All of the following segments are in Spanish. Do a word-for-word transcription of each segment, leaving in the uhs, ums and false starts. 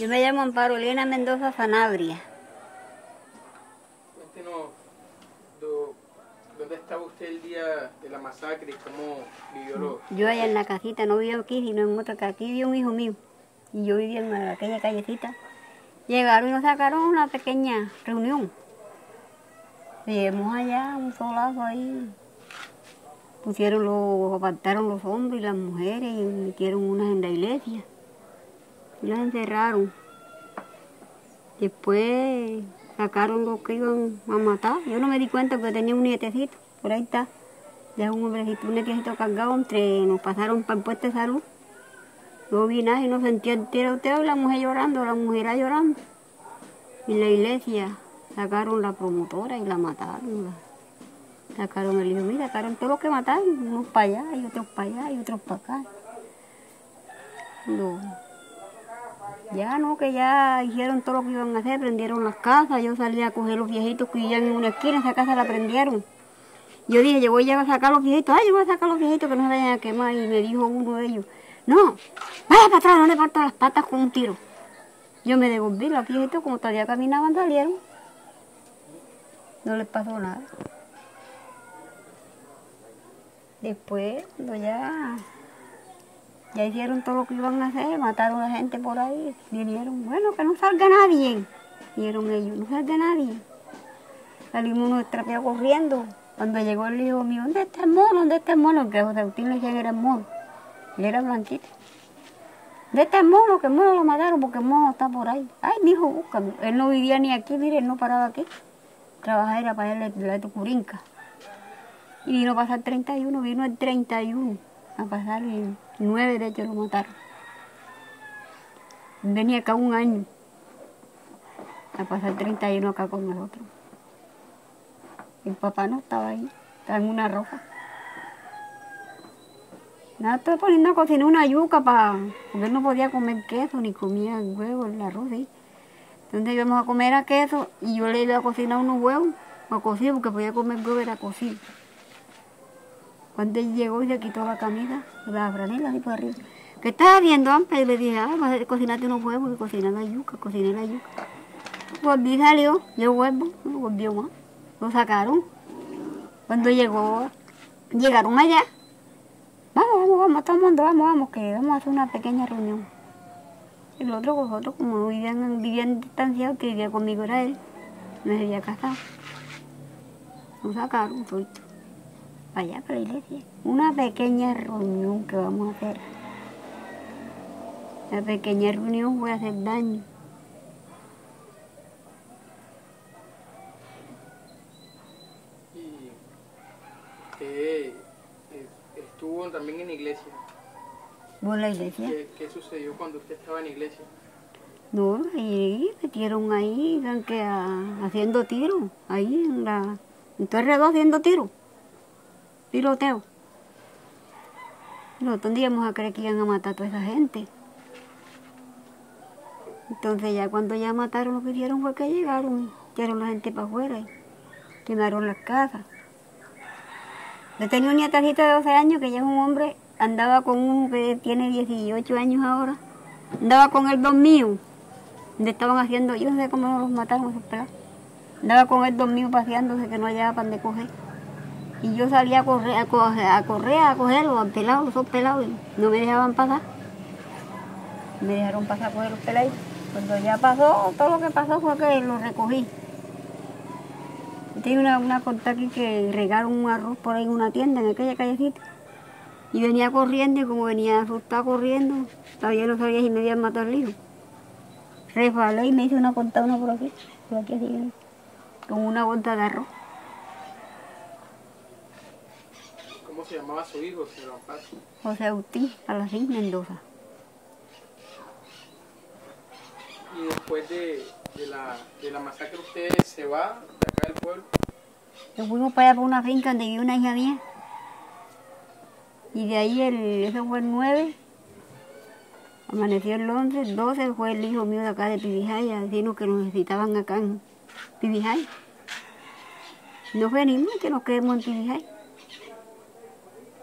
Yo me llamo Amparo Elena Mendoza Sanabria. Cuéntenos, do, ¿dónde estaba usted el día de la masacre y cómo vivió lo...? Yo allá en la casita, no vivo aquí, sino en otra casa. Aquí vive un hijo mío. Y yo vivía en aquella callecita. Llegaron y nos sacaron a una pequeña reunión. Llegamos allá, un solazo ahí. Pusieron los, apartaron los hombres y las mujeres y metieron unas en la iglesia. Y las encerraron. Después sacaron los que iban a matar. Yo no me di cuenta porque tenía un nietecito. Por ahí está. Ya un hombrecito, un nietecito cargado entre... Nos pasaron para el puesto de salud. No vi nada y no sentía el tiroteo y la mujer llorando, la mujer llorando. En la iglesia sacaron la promotora y la mataron. La... Sacaron el hijo mío, sacaron todos los que mataron. Unos para allá y otros para allá y otros para acá. No. Ya no, que ya hicieron todo lo que iban a hacer, prendieron las casas. Yo salí a coger los viejitos que vivían en una esquina, esa casa la prendieron. Yo dije, yo voy a sacar los viejitos, ay, yo voy a sacar los viejitos que no se vayan a quemar. Y me dijo uno de ellos, no, vaya para atrás, no le parto las patas con un tiro. Yo me devolví, los viejitos como todavía caminaban salieron. No les pasó nada. Después, cuando ya, ya hicieron todo lo que iban a hacer, mataron a la gente por ahí, vinieron, bueno, que no salga nadie. Dijeron ellos, no salga nadie. Salimos unos trapeados corriendo. Cuando llegó el hijo mío, ¿dónde está el mono? ¿Dónde está el mono? Que José Agustín le decían era el mono. Él era blanquito. ¿Dónde está el mono? Que el mono lo mataron porque el mono está por ahí. Ay, mi hijo, búscame. Él no vivía ni aquí, mire, él no paraba aquí. Trabajaba era para él la de Tucurinca. Y vino a pasar treinta y uno, vino el treinta y uno a pasar el nueve, de hecho lo mataron. Venía acá un año a pasar treinta y uno acá con nosotros. El papá no estaba ahí, estaba en una roja. Nada, estoy poniendo a cocinar una yuca para... porque él no podía comer queso ni comía huevo, el arroz, ¿sí? Entonces íbamos a comer a queso y yo le iba a cocinar unos huevos, a cocido, porque podía comer huevo, era cocido. Cuando él llegó y se quitó la camisa, la franela así por arriba. ¿Qué estás haciendo, Ampa? Y le dije, ah, vas a cocinarte unos huevos y cocinar la yuca, cociné la yuca. Volví y salió, yo huevo, no volvió más. Lo sacaron. Cuando llegó, llegaron allá. Vamos, vamos, vamos, todo el mundo, vamos, vamos, que vamos a hacer una pequeña reunión. El otro, nosotros, como no vivían, vivían distanciados, que vivía conmigo era él, me había casado. Nos sacaron, todo. Para allá, para la iglesia. Una pequeña reunión que vamos a hacer. La pequeña reunión fue a hacer daño. Usted estuvo también en la iglesia. ¿Vos en la iglesia? ¿Qué, ¿Qué sucedió cuando usted estaba en la iglesia? No, ahí metieron ahí, que a, haciendo tiros, ahí en la... en todo alrededor haciendo tiros, tiroteo. Nosotros íbamos a creer que iban a matar a toda esa gente. Entonces ya cuando ya mataron, lo que hicieron fue que llegaron, echaron la gente para afuera y quemaron las casas. Yo tenía un nietecito de doce años que ya es un hombre, andaba con uno que tiene dieciocho años ahora, andaba con el dos mío, donde estaban haciendo, yo no sé cómo no los mataron esos pelados, andaba con el dos mío paseándose que no hallaba para dónde coger. Y yo salía a correr, a correr, a, correr, a cogerlos, a pelados, los dos pelados, y no me dejaban pasar. Me dejaron pasar a coger los pelados. Cuando ya pasó, todo lo que pasó fue que los recogí. Tengo una, una corta aquí que regaron un arroz por ahí en una tienda, en aquella callecita. Y venía corriendo, y como venía asustado corriendo, todavía no sabía si me habían matado el hijo. Resbalé y me hice una corta una por aquí, por aquí así, con una bolsa de arroz. ¿Cómo se llamaba su hijo, señor Amparo? José Agustín Palacín Mendoza. Y después de, de, la, de la masacre, ¿usted se va de acá del pueblo? Nos fuimos para allá por una finca donde vivía una hija mía. Y de ahí, el, eso fue el nueve, amaneció el once, el doce fue el hijo mío de acá de Pibijay, a decirnos que nos necesitaban acá en Pibijay. No venimos que nos quedemos en Pibijay.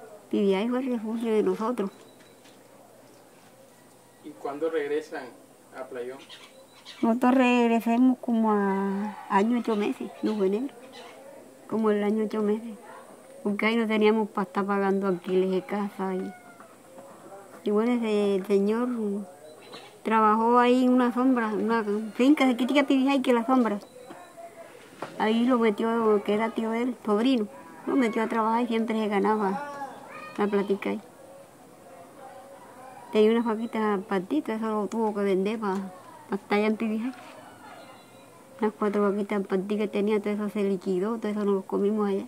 Pibijay fue el refugio de nosotros. ¿Y cuándo regresan a Playón? Nosotros regresamos como a año ocho meses, no fue enero, como el año ocho meses, porque ahí no teníamos para estar pagando alquiles de casa. Y, y bueno, ese señor trabajó ahí en una sombra, una finca de Quitica Pibijay, que la sombra. Ahí lo metió, que era tío de él, sobrino, lo metió a trabajar y siempre se ganaba la platica ahí. Tenía unas vaquitas partitas, eso lo tuvo que vender para pa estar allá en Pibijay. Las cuatro vaquitas partidas que tenía, todo eso se liquidó, todo eso nos lo comimos allá.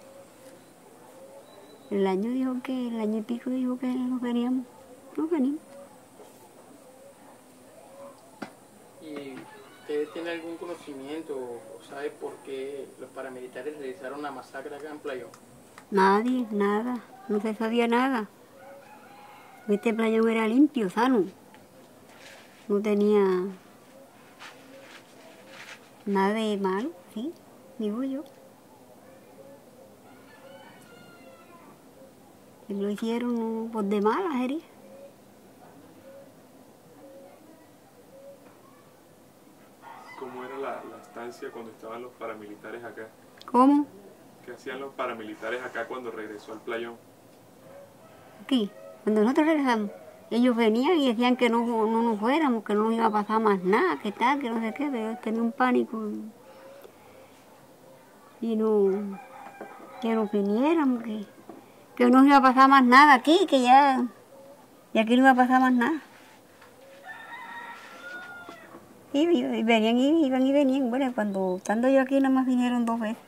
El año dijo que, el año y pico dijo que no veníamos, no venimos. ¿Y usted tiene algún conocimiento o sabe por qué los paramilitares realizaron la masacre acá en Playón? Nadie, nada, no se sabía nada. Este playón era limpio, sano. No tenía nada de malo, sí, digo yo. Y lo hicieron por de malas, ¿eh? ¿Cómo era la, la estancia cuando estaban los paramilitares acá? ¿Cómo? ¿Qué hacían los paramilitares acá cuando regresó al Playón? Aquí, cuando nosotros regresamos, ellos venían y decían que no, no nos fuéramos, que no nos iba a pasar más nada, que tal, que no sé qué, pero tenía un pánico. Y no, que nos viniéramos, que, que no nos iba a pasar más nada aquí, que ya, y aquí no iba a pasar más nada. Y, y, y venían y iban y venían. Bueno, cuando estando yo aquí nada más vinieron dos veces.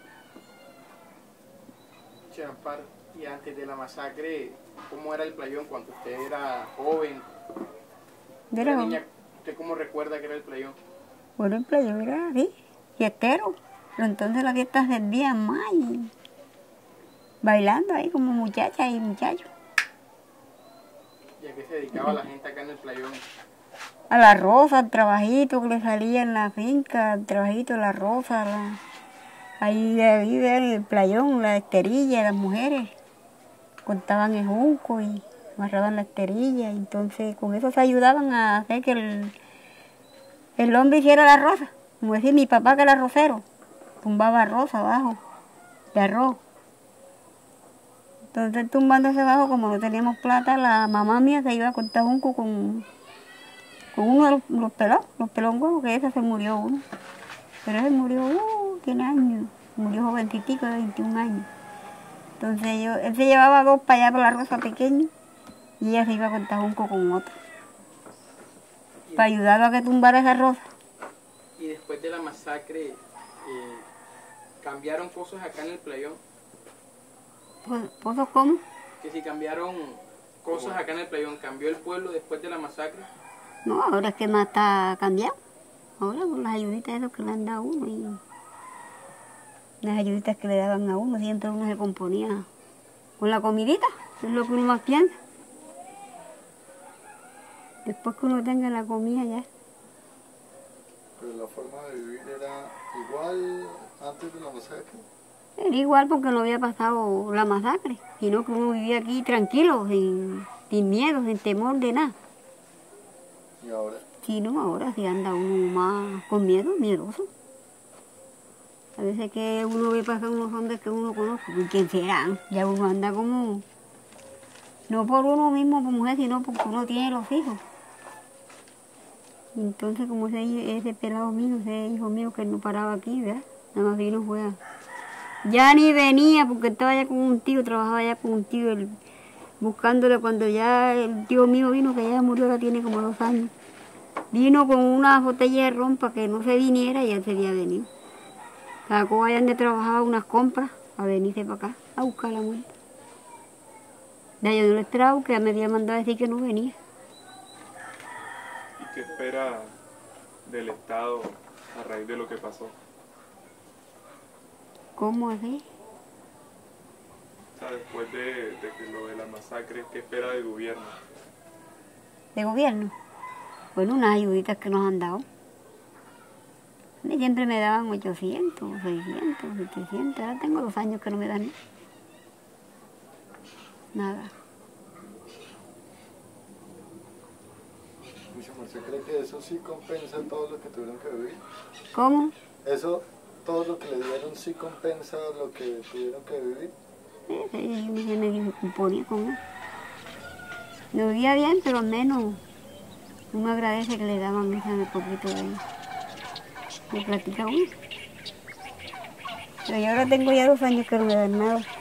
Champar, y antes de la masacre, ¿cómo era el Playón cuando usted era joven? Era, Era niña, ¿usted cómo recuerda que era el Playón? bueno, el playón era así, fiestero. Pero entonces las fiestas servían más y bailando ahí como muchachas y muchachos. ¿Y a qué se dedicaba la gente acá en el Playón? A la rosa, al trabajito que le salía en la finca, al trabajito, la rosa, la... ahí, ahí en el playón, la esterilla, las mujeres cortaban el junco y amarraban la esterilla, y entonces con eso se ayudaban a hacer que el, el hombre hiciera la rosa, como decía mi papá que era rosero, tumbaba arroz abajo, de arroz. Entonces tumbándose abajo, como no teníamos plata, la mamá mía se iba a cortar junco con... con uno de los, los pelones, los pelongos, que ese se murió uno. Pero ese murió, uh, tiene años, murió jovencitico de veintiún años. Entonces yo, él se llevaba dos para allá por la rosa pequeña y ella se iba a cortar junco con otro. Para ayudarlo a que tumbara esa rosa. Y después de la masacre, eh, ¿cambiaron cosas acá en el Playón? ¿Pozos cómo? Que si cambiaron cosas acá en el Playón, ¿cambió el pueblo después de la masacre? No, ahora es que más está cambiado. Ahora con las ayuditas esas que le han dado a uno y las ayuditas que le daban a uno, siempre uno se componía con la comidita, es lo que uno más piensa. Después que uno tenga la comida ya. Pero la forma de vivir era igual antes de la masacre. Era igual porque no había pasado la masacre, sino que uno vivía aquí tranquilo, sin, sin miedo, sin temor de nada. ¿Y ahora? Sí, no, ahora sí anda uno más con miedo, miedoso. A veces que uno ve pasar unos hombres que uno conoce, ¿y quién serán? Ya uno anda como, no por uno mismo, por mujer, sino porque uno tiene los hijos. Entonces, como ese, ese pelado mío, ese hijo mío que no paraba aquí, ¿verdad? Nada más vino fue a... Ya ni venía porque estaba allá con un tío, trabajaba allá con un tío, el, buscándole cuando ya el tío mío vino, que ya murió, ahora tiene como dos años. Vino con una botella de ron para que no se viniera y ya se había venido. Sacó allá donde trabajaba unas compras a venirse para acá, a buscar la muerte. Ya yo no le trago, que ya me había mandado a decir que no venía. ¿Y qué espera del Estado a raíz de lo que pasó? ¿Cómo así? O sea, después de, de que lo de la masacre, ¿qué espera del gobierno? ¿De gobierno? Bueno, unas ayuditas que nos han dado. A mí siempre me daban ochocientos, seiscientos, setecientos. Ahora tengo dos años que no me dan nada. Mucho merced, ¿cree que eso sí compensa todo lo que tuvieron que vivir? ¿Cómo? ¿Eso, todo lo que le dieron sí compensa lo que tuvieron que vivir? Sí, yo me medio componía con él. Nos vivía bien, pero menos. Uno agradece que le daban ese poquito de, de platica uno. Pero yo ahora tengo ya dos años que no me dan nada.